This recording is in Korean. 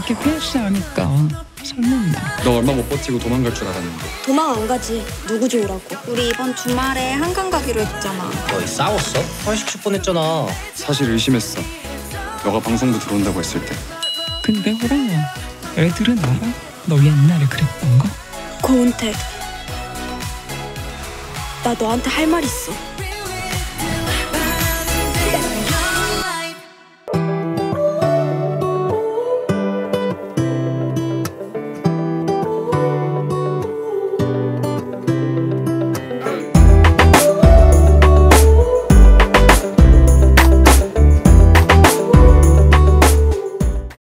그렇게 피해시하니까 설렜네. 너 얼마 못 버티고 도망갈 줄 알았는데. 도망 안 가지. 누구 좋으라고. 우리 이번 주말에 한강 가기로 했잖아. 너희 싸웠어? 헌식 뻔했잖아. 사실 의심했어. 너가 방송부 들어온다고 했을 때. 근데 호랑아, 애들은 알아? 너 옛날에 그랬던 거? 고은태, 나 너한테 할 말 있어.